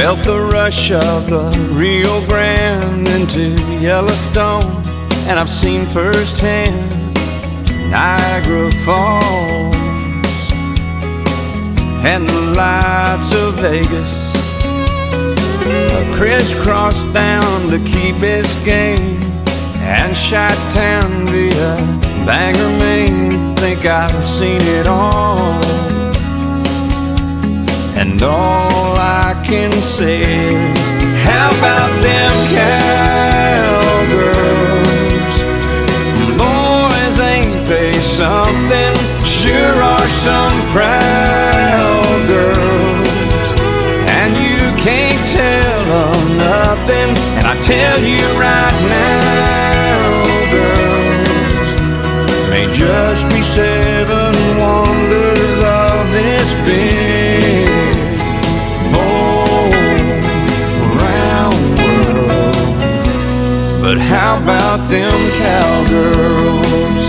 Felt the rush of the Rio Grande into Yellowstone, and I've seen firsthand Niagra Falls and the lights of Vegas. I've crisscrossed down to Key Biscayane and Chi-Town via Bangor, Maine. Think I've seen it all, and all I can say is, how about them cowgirls? Boys, ain't they something? Sure are some proud girls, and you can't tell them nothing. And I tell you right now, girls, may just be 7 wonders of this big but how about them cowgirls?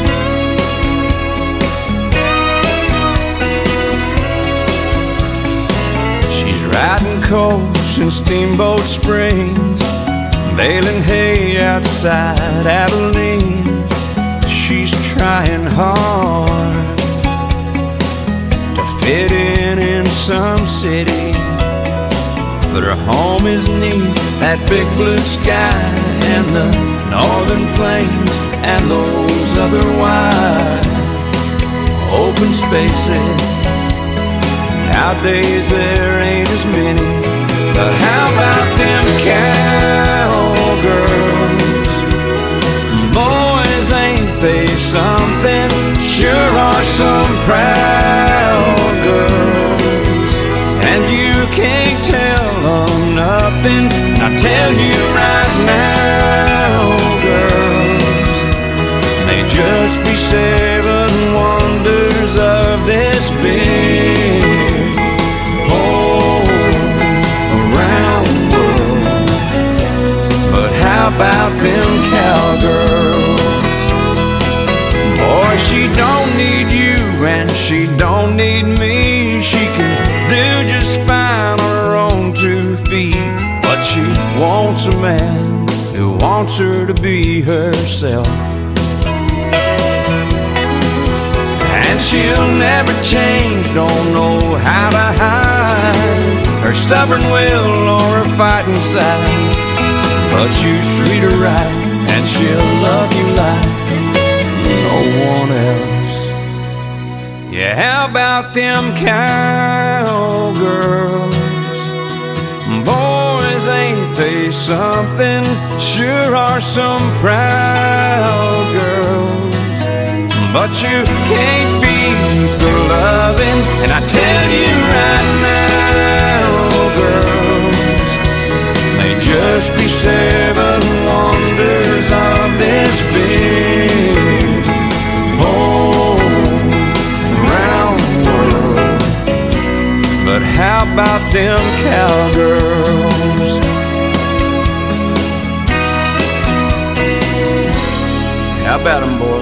She's riding colts in Steamboat Springs, baling hay outside Abilene. She's trying hard to fit in some city, but her home is neath that big blue sky and the northern plains and those other wide open spaces. Nowadays there ain't as many, but how about them cowgirls? Boys, ain't they something? Sure are some proud girls, and you can't tell them nothing. I tell you right now, girls, may just be 7 wonders of this big whole around world. But how about them cowgirls? Boy, she don't need you and she don't need me. She can do just fine on her own 2 feet, but she wants a man who wants her to be herself. And she'll never change, don't know how to hide her stubborn will or her fighting side. But you treat her right and she'll love you like no one else. Yeah, how about them cowgirls? Boys, ain't they something? Sure are some proud girls, but you can't beat the loving. And I tell you right now, girls, may just be 7 wonders of this big whole round world. But how about them cowgirls? How about them, boys?